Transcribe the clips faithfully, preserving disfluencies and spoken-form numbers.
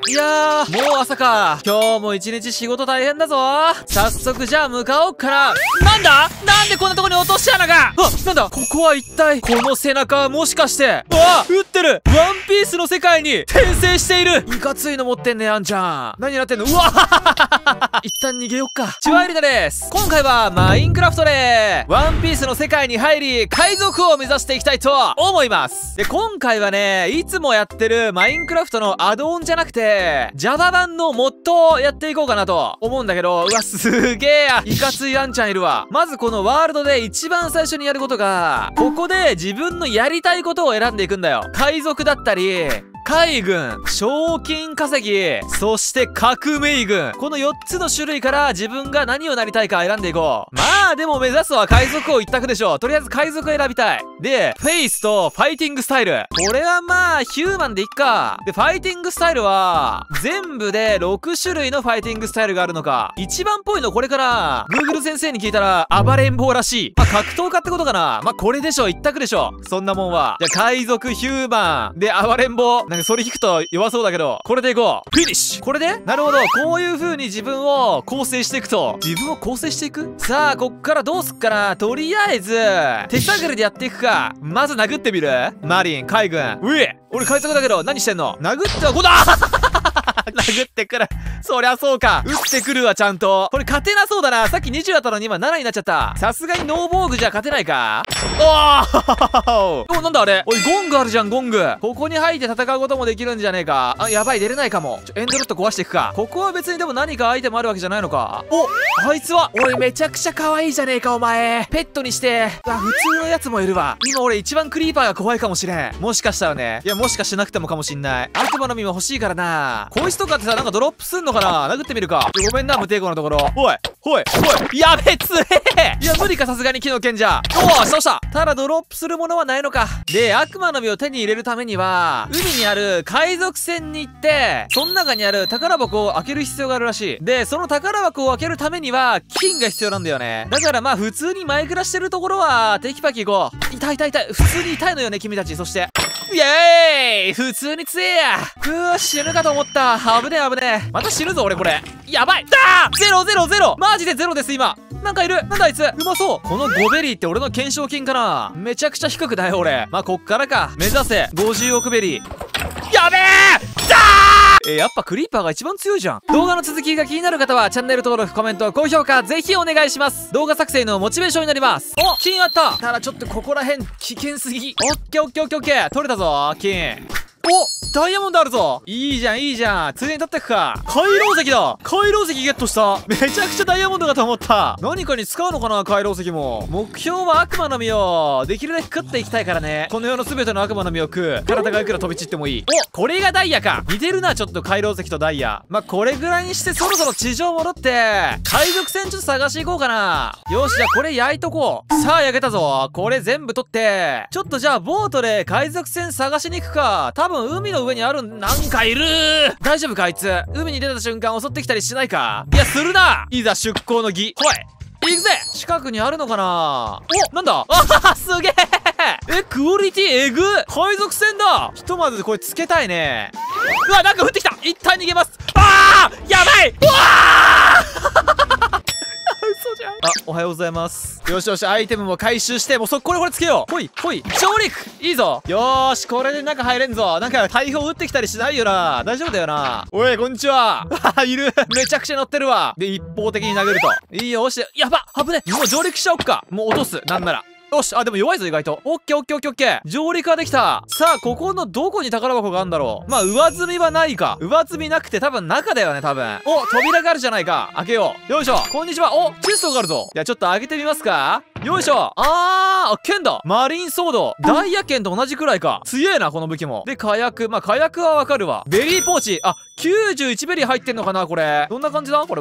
いやー、もう朝か。今日も一日仕事大変だぞ。早速じゃあ向かおうかな。なんだなんでこんなとこに落とし穴が。あ、なんだここは一体。この背中はもしかして。うわ撃ってる。ワンピースの世界に転生している。いかついの持ってんねあんちゃん。何やってんの。うわ一旦逃げよっか。チュワイリナです。今回はマインクラフトでワンピースの世界に入り海賊王を目指していきたいと思います。で今回はね、いつもやってるマインクラフトのアドオンじゃなくて Java 版のモッドをやっていこうかなと思うんだけど、うわすげえや、いかついあんちゃんいるわ。まずこのワールドで一番最初にやることが、ここで自分のやりたいことを選んでいくんだよ。海賊だったり海軍、賞金稼ぎ、そして革命軍。このよっつの種類から自分が何をなりたいか選んでいこう。まあでも目指すは海賊王一択でしょ。とりあえず海賊を選びたい。で、フェイスとファイティングスタイル。これはまあヒューマンでいっか。で、ファイティングスタイルは全部でろく種類のファイティングスタイルがあるのか。一番っぽいのこれから Google 先生に聞いたら暴れん坊らしい。まあ格闘家ってことかな。まあこれでしょ、一択でしょ。そんなもんは。じゃあ海賊、ヒューマンで暴れん坊。なんかそれ引くと弱そうだけど、これでいこう。フィニッシュ。これでなるほど、こういう風に自分を構成していくと。自分を構成していく。さあこっからどうすっかな。とりあえず手探りでやっていくか。まず殴ってみる。マリン、海軍。うえ、俺海賊だけど何してんの。殴ってはこだ殴ってくる。そりゃそうか。撃ってくるわちゃんと。これ勝てなそうだな。さっきにじゅうあったのに今ななになっちゃった。さすがにノー防具じゃ勝てないか。おおなんだあれ。おいゴングあるじゃんゴング。ここに入って戦うこともできるんじゃねえか。あ、やばい出れないかも。ちょエンドロット壊していくか。ここは別にでも何かアイテムあるわけじゃないのか。お、あいつはおいめちゃくちゃ可愛いじゃねえかお前。ペットにして。あ、普通のやつもいるわ。今俺一番クリーパーが怖いかもしれん。もしかしたらね。いやもしかしなくてもかもしんない。悪魔の実も欲しいからな。こいつとかってさなんかドロップすんのかな。殴ってみるか。ごめんな無抵抗なところ。おいおいおい、やべつえ。いや無理かさすがに木の剣じゃ。おおそうした。ただドロップするものはないのか。で悪魔の実を手に入れるためには海にある海賊船に行ってその中にある宝箱を開ける必要があるらしい。でその宝箱を開けるためには金が必要なんだよね。だからまあ普通にマイクラしてるところはテキパキ行こう。痛い痛い痛い。普通に痛いのよね君たち。そしてイエーイ、普通に強えや。ふぅ死ぬかと思った。危ねえ危ねえ。また死ぬぞ俺これ。やばい。だーゼロゼロゼロ。マジでゼロです今。なんかいる。なんだあいつ。うまそう。このゴベリーって俺の懸賞金かな。めちゃくちゃ低くだよ俺。まあこっからか。目指せごじゅうおくベリー。やべえ。だーえー、やっぱクリーパーが一番強いじゃん。動画の続きが気になる方はチャンネル登録、コメント、高評価ぜひお願いします。動画作成のモチベーションになります。お、金あった。ただちょっとここら辺危険すぎ。オッケーオッケーオッケーオッケー。取れたぞ金。お、ダイヤモンドあるぞ。いいじゃんいいじゃん。ついでに取ってくか。回廊石だ。回廊石ゲットした。めちゃくちゃダイヤモンドかと思った。何かに使うのかな回廊石も。目標は悪魔の実をできるだけ食っていきたいからね。この世の全ての悪魔の実を食う。体がいくら飛び散ってもいい。お、これがダイヤか。似てるなちょっと回廊石とダイヤ。まあ、これぐらいにしてそろそろ地上戻って海賊船ちょっと探していこうかな。よしじゃあこれ焼いとこう。さあ焼けたぞ。これ全部取ってちょっとじゃあボートで海賊船探しに行くか。多分海の上にある。なんかいるー。大丈夫かあいつ。海に出た瞬間襲ってきたりしないか。いやするな。いざ出航の儀。ほい行くぜ。近くにあるのかな。お、なんだ。あははすげえ。えクオリティえぐ。海賊船だ。ひとまずこれつけたいね。うわなんか降ってきた。一旦逃げます。あーやばい。うわー嘘じゃん。あ、おはようございます。よしよし、アイテムも回収して、もうそこれこれつけよう。ほいほい上陸。いいぞ。よーしこれで中入れんぞ。なんか大砲撃ってきたりしないよな。大丈夫だよな。おいこんにちは。あいる。めちゃくちゃ乗ってるわ。で一方的に投げるといいよ。押して。やばっ危ね。もう上陸しちゃおっか。もう落とすなんなら。よし、あ、でも弱いぞ意外と。オッケーオッケーオッケーオッケー。上陸ができた。さあ、ここのどこに宝箱があるんだろう。まあ、上積みはないか。上積みなくて多分中だよね、多分。お、扉があるじゃないか。開けよう。よいしょ。こんにちは。お、チェストがあるぞ。じゃあちょっと開けてみますか。よいしょ。あー、剣だ。マリンソード。ダイヤ剣と同じくらいか。強えな、この武器も。で、火薬。まあ、火薬はわかるわ。ベリーポーチ。あ、きゅうじゅういちベリー入ってんのかな、これ。どんな感じだこれは。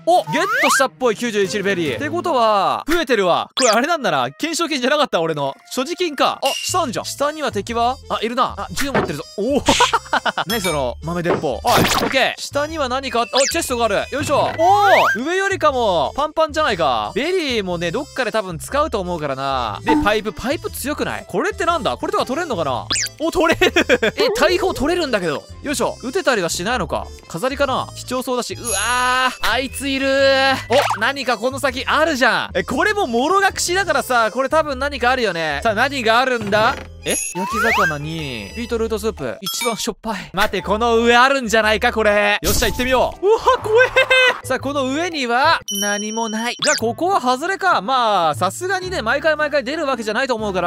おゲットしたっぽいきゅうじゅういちベリー。ってことは、増えてるわ。これあれなんだな。懸賞金じゃなかった、俺の。所持金か。あ、下あんじゃん。下には敵はあ、いるな。あ、銃持ってるぞ。おお何その、豆鉄砲。はい、オッケー。下には何かあ、チェストがある。よいしょ。おお上よりかも、パンパンじゃないか。ベリーもね、どっかで多分使うと思うからな。で、パイプ、パイプ強くない？これってなんだ？これとか取れんのかな？お、取れるえ、大砲取れるんだけど。よいしょ。撃てたりはしないのか。飾りかな？貴重そうだし。うわー、あいついるー。お、何かこの先あるじゃん。え、これももろ隠しだからさ、これ多分何かあるよね。さあ、何があるんだ？え？焼き魚に、ビートルートスープ。一番しょっぱい。待って、この上あるんじゃないか、これ。よっしゃ、行ってみよう。うわ、怖えー。さあ、この上には、何もない。じゃあ、ここは外れか。まあ、さすがにね、毎回毎回出るわけじゃないと思うから。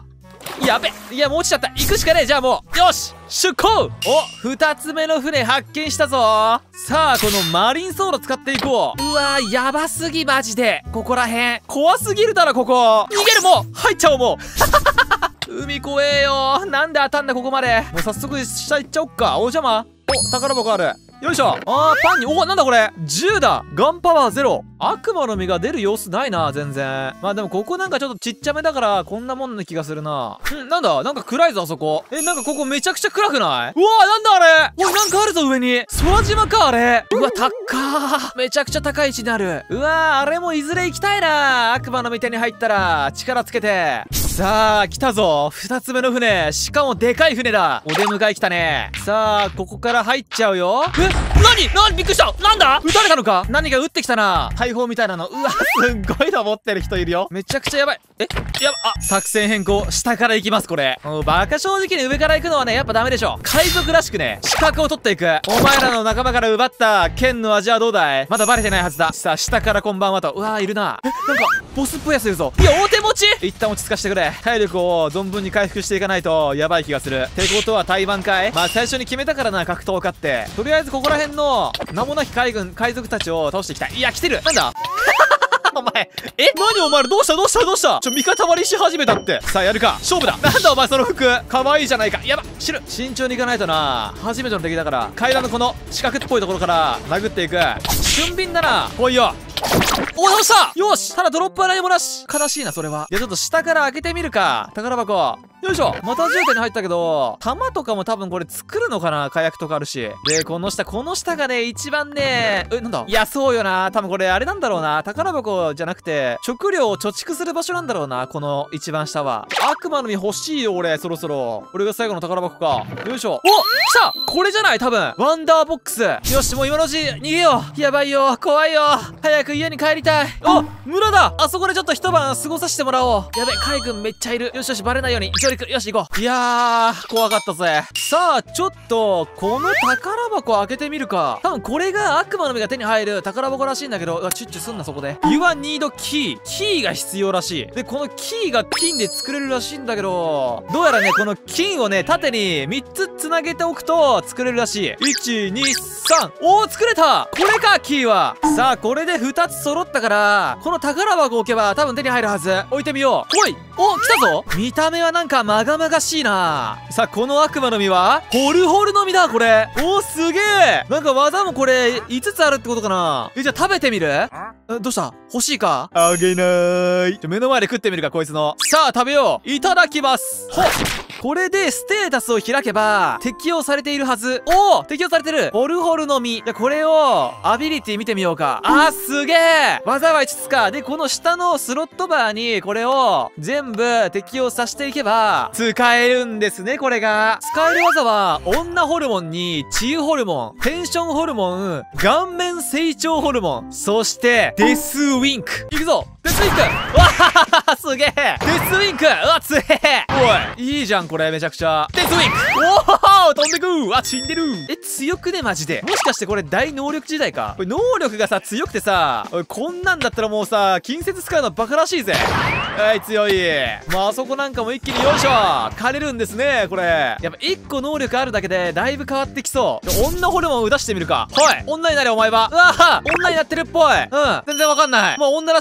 やべ、いや、もう落ちちゃった。行くしかねえ。じゃあもう、よし出港。お、二つ目の船発見したぞ。さあ、このマリンソード使っていこう。うわー、やばすぎ、マジで。ここらへん。怖すぎるだろ、ここ。逃げる、もう入っちゃおう、もう。海怖えよ。なんで当たんだ、ここまで。もう早速、下行っちゃおっか。お邪魔。お、宝箱ある。よいしょ。あー、パンに、お、なんだこれ。銃だ。ガンパワーゼロ。悪魔の実が出る様子ないな、全然。まあでもここなんかちょっとちっちゃめだから、こんなもんな気がするな。ん、なんだなんか暗いぞ、あそこ。え、なんかここめちゃくちゃ暗くないうわー、なんだあれ。おい、なんかあるぞ、上に。空島か、あれ。うわ、高ー。めちゃくちゃ高い位置になる。うわー、あれもいずれ行きたいな。悪魔の実手に入ったら、力つけて。さあ、来たぞ。二つ目の船。しかもでかい船だ。お出迎え来たね。さあ、ここから入っちゃうよ。え、何何びっくりした。なんだ撃たれたのか。何か撃ってきたな。大砲みたいなの。うわ、すんごいの持ってる人いるよ。めちゃくちゃやばい。えやば、あ、作戦変更。下から行きます、これ。もうバカ正直に上から行くのはね、やっぱダメでしょ。海賊らしくね、資格を取っていく。お前らの仲間から奪った剣の味はどうだい？まだバレてないはずだ。さあ、下からこんばんはと。うわー、いるな。え、なんか、ボスっぽいやついるぞ。いや、大手持ち一旦落ち着かせてくれ。体力を存分に回復していかないと、やばい気がする。ってことは対バンかい？まあ、最初に決めたからな、格闘家って。とりあえずここら辺の、名もなき海軍、海賊たちを倒していきたい。いや、来てる。なんだお前、え何お前らどうしたどうしたどうしたちょ、味方割りし始めたって。さあ、やるか。勝負だ。なんだお前その服。可愛いじゃないか。やば、知る。慎重に行かないとな。初めての敵だから。階段のこの四角っぽいところから殴っていく。俊敏だな。来いよ。お、倒したよし。ただドロップは何もなし。悲しいな、それは。いや、ちょっと下から開けてみるか。宝箱。よいしょ。また絨毯に入ったけど、弾とかも多分これ作るのかな。火薬とかあるし。で、この下、この下がね、一番ね、え、なんだいや、そうよな。多分これあれなんだろうな。宝箱じゃなくて、食料を貯蓄する場所なんだろうな。この一番下は。悪魔の実欲しいよ、俺。そろそろ。これが最後の宝箱か。よいしょ。お来たこれじゃない多分。ワンダーボックス。よし、もう今のうち逃げよう。やばいよ。怖いよ。早く家に帰りたい。あ、村だ。あそこでちょっと一晩過ごさせてもらおう。やべ、海軍めっちゃいる。よしよし、バレないように。上陸。よし、行こう。いやー、怖かったぜ。さあ、ちょっと、この宝箱開けてみるか。多分これが悪魔の実が手に入る宝箱らしいんだけど、うわ、チュッチュすんな、そこで。You need key。キーが必要らしい。で、このキーが金で作れるらしいんだけど、どうやらね、この金をね、縦にみっつ繋げておくと作れるらしい。いち、に、さん。おー、作れたこれか、キーは。さあ、これでふたつ揃ったから、この宝箱置けば多分手に入るはず。置いてみよう。ほい。お、来たぞ。見た目はなんかまがまがしいな。さあ、この悪魔の実はホルホルの実だ、これ。おー、すげえ。なんか技もこれいつつあるってことかな。え、じゃあ食べてみる？え、どうした？欲しいか？あげなーい。ちょ、目の前で食ってみるか、こいつの。さあ、食べよう。いただきます。ほっ。これでステータスを開けば適用されているはず。おお、適用されてる。ホルホルの実。じゃあこれをアビリティ見てみようか。あー、すげえ。技はいつつか。で、この下のスロットバーにこれを全部適用させていけば使えるんですね、これが。使える技は女ホルモンに治癒ホルモン、テンションホルモン、顔面成長ホルモン、そしてデスウィンク。いくぞ。デスウィンク。わははすげえ。デスウィンク。うわ、つえ。おい、いいじゃんこれ、めちゃくちゃ。デスウィンク。おお、飛んでく。うわ、死んでる。え、強くねマジで。もしかしてこれ大能力時代か。これ能力がさ強くてさ、おい、こんなんだったらもうさ近接使うのバカらしいぜ。はい、強い。まあ、あそこなんかも一気によいしょ枯れるんですね、これ。やっぱいっこ能力あるだけでだいぶ変わってきそう。女ホルモンを出してみるか。はい、女になれお前は。うわは、女になってるっぽい。うん、全然わかんない。もう女らしいよ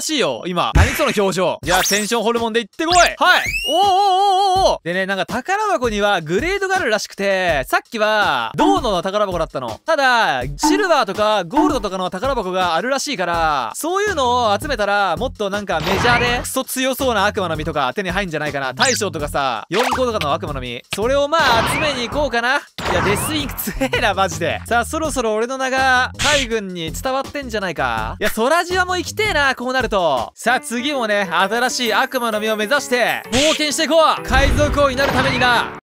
今。何その表情。じゃあテンションホルモンで行ってこい。はい。おーおーおーおーおー。でね、なんか宝箱にはグレードがあるらしくて、さっきは銅の宝箱だったの。ただシルバーとかゴールドとかの宝箱があるらしいから、そういうのを集めたらもっとなんかメジャーでクソ強そうな悪魔の実とか手に入んじゃないかな。大将とかさ、よんこうとかの悪魔の実、それをまあ集めに行こうかな。いやデスインク強えなマジで。さあそろそろ俺の名が海軍に伝わってんじゃないか。いやソラジワも行きてえな、こうなると。さあ次もね、新しい悪魔の実を目指して冒険していこう。海賊王になるためにな、